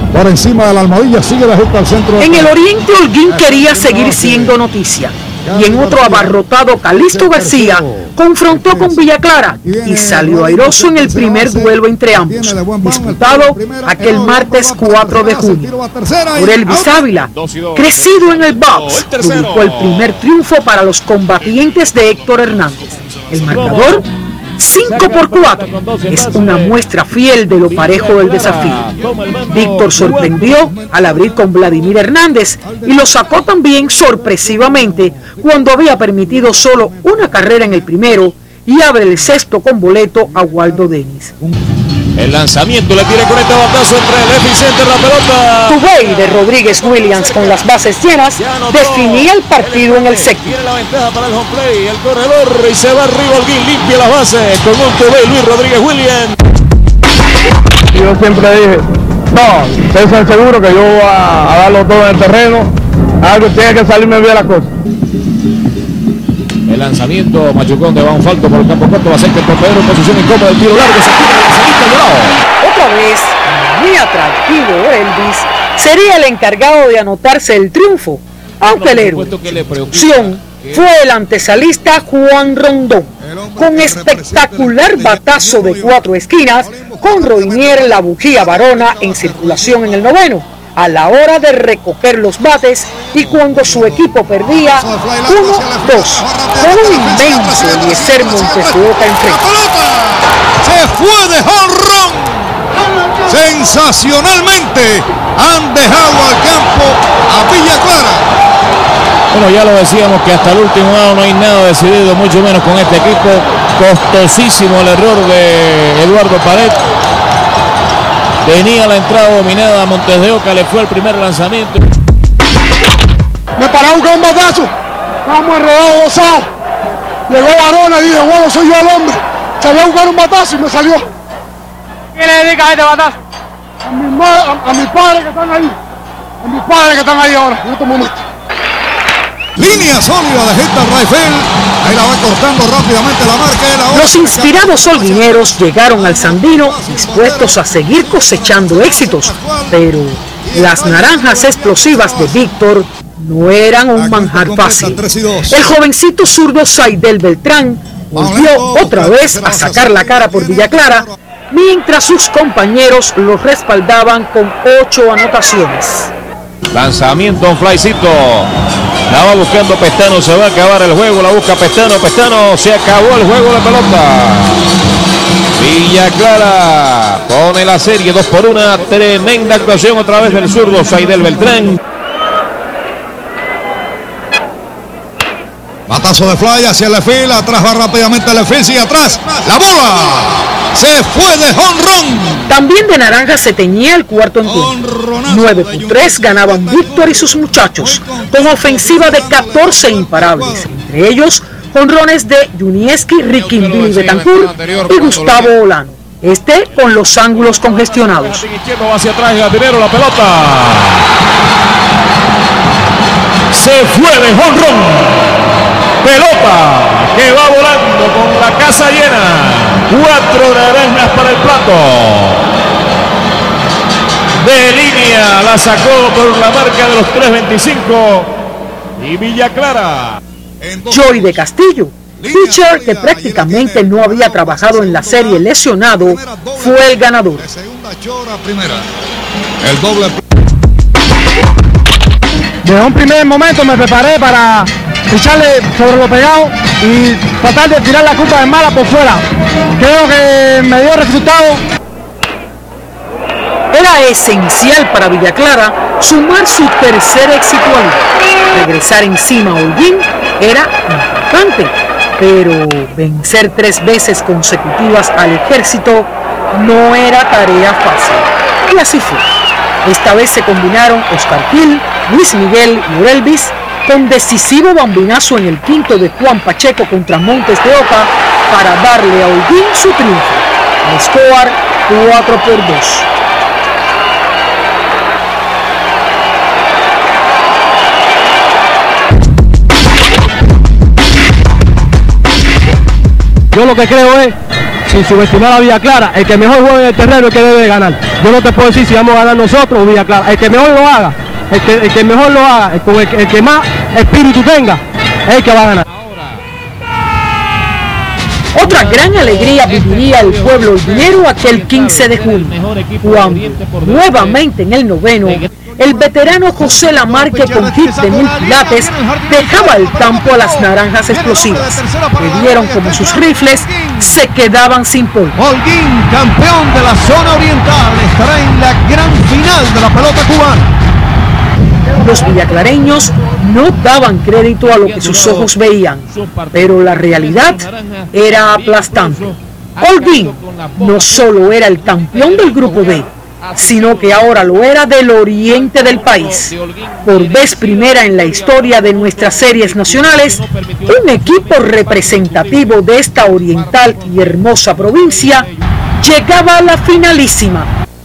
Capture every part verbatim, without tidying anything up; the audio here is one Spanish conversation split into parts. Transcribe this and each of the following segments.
Por encima de la almohadilla sigue la justa al centro. En el oriente, Holguín quería seguir siendo noticia. Y en otro abarrotado, Calixto García confrontó con Villa Clara y salió airoso en el primer duelo entre ambos, disputado aquel martes cuatro de junio. Orelvis Ávila, crecido en el box, publicó el primer triunfo para los combatientes de Héctor Hernández. El marcador, cinco por cuatro, es una muestra fiel de lo parejo del desafío. Víctor sorprendió al abrir con Vladimir Hernández y lo sacó también sorpresivamente cuando había permitido solo una carrera en el primero y abre el sexto con boleto a Waldo Denis. El lanzamiento le tiene con este batazo entre el eficiente la pelota. Tubey de Rodríguez Williams con las bases llenas definía el partido en el séptimo. Tiene la ventaja para el home play, el corredor y se va arriba Holguín, limpia las bases con un Tubey Luis Rodríguez Williams. Yo siempre dije, no, ustedes seguro que yo voy a, a darlo todo en el terreno, algo tiene que salirme bien la cosa. El lanzamiento, Machucón de Van Falto por el campo corto, va a ser que el torpedero en posición incómoda, el tiro largo, se quita la salita de lado. Otra vez, muy atractivo Elvis, sería el encargado de anotarse el triunfo, aunque el héroe opción fue el antesalista Juan Rondón, con espectacular batazo de cuatro esquinas, con Roinier la bujía varona en circulación en el noveno, a la hora de recoger los bates y cuando su equipo perdía uno dos, con un inmenso Eliezer Montes de Oca enfrente. Se fue de jonrón. Sensacionalmente han dejado al campo a Villa Clara. Bueno, ya lo decíamos que hasta el último lado no hay nada decidido, mucho menos con este equipo. Costosísimo el error de Eduardo Pared. Tenía la entrada dominada, Montes de Oca le fue el primer lanzamiento. Me paré a buscar un batazo, estábamos enredados gozados. Llegó Varona y dije, bueno, soy yo el hombre. Salí a buscar un batazo y me salió. ¿Qué le dedicas a este batazo? A mis madre, a, a mis padres que están ahí. A mis padres que están ahí ahora, en este momento. Línea sólida de Héctor Raifel. Ahí la va cortando rápidamente la marca. Los inspirados holguineros llegaron al Sandino dispuestos a seguir cosechando éxitos, pero las naranjas explosivas de Víctor no eran un manjar fácil. El jovencito zurdo Saidel Beltrán volvió otra vez a sacar la cara por Villa Clara, mientras sus compañeros los respaldaban con ocho anotaciones. Lanzamiento, un flycito. La va buscando Pestano, se va a acabar el juego, la busca Pestano, Pestano, se acabó el juego de pelota. Villa Clara pone la serie dos por una, tremenda actuación otra vez del zurdo Saidel Beltrán. Batazo de fly hacia el fila, atrás va rápidamente el field, sigue atrás, la bola se fue de jonrón. También de naranja se teñía el cuarto encuentro. nueve por tres ganaban Víctor y sus muchachos, con ofensiva de catorce imparables, entre ellos jonrones de Junieski, Riquín Betancourt y Gustavo Olano, este con los ángulos congestionados. Hacia atrás, Jardinero, la pelota se fue de jonrón. Pelota que va volando con la casa llena. Cuatro naranjas para el plato. De línea la sacó por la marca de los tres veinticinco. Y Villa Clara. Joey de Castillo, pitcher que prácticamente no había trabajado en la serie lesionado, fue el ganador. El doble. Desde un primer momento me preparé para echarle sobre lo pegado y tratar de tirar la culpa de mala por fuera. Creo que me dio resultado. Era esencial para Villa Clara sumar su tercer éxito al regresar encima a Holguín era importante, pero vencer tres veces consecutivas al Ejército no era tarea fácil. Y así fue. Esta vez se combinaron Oscar Gil, Luis Miguel y Orelvis, con decisivo bambinazo en el quinto de Juan Pacheco contra Montes de Oca para darle a Holguín su triunfo. El score cuatro por dos. Yo lo que creo es sin subestimar a Villa Clara. El que mejor juegue en el terreno es el que debe de ganar. Yo no te puedo decir si vamos a ganar nosotros o Villa Clara. El que mejor lo haga, el que, el que mejor lo haga, el, el, el que más espíritu tenga, es el que va a ganar. Otra gran alegría viviría el pueblo olvidero aquel quince de junio, cuando nuevamente en el noveno, el veterano José Lamarque con hit de Mil Pilates dejaba el campo a las naranjas explosivas, que vieron como sus rifles se quedaban sin polvo. Holguín, campeón de la zona oriental, estará en la gran final de la pelota cubana. Los villaclareños no daban crédito a lo que sus ojos veían, pero la realidad era aplastante. Holguín no solo era el campeón del Grupo B, sino que ahora lo era del oriente del país. Por vez primera en la historia de nuestras series nacionales, un equipo representativo de esta oriental y hermosa provincia llegaba a la finalísima.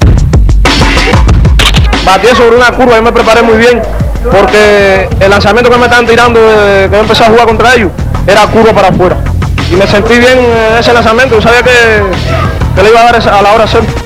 Batí sobre una curva, yo me preparé muy bien, porque el lanzamiento que me estaban tirando, que yo empecé a jugar contra ellos, era curva para afuera. Y me sentí bien en ese lanzamiento, yo sabía que, que le iba a dar a la hora cero.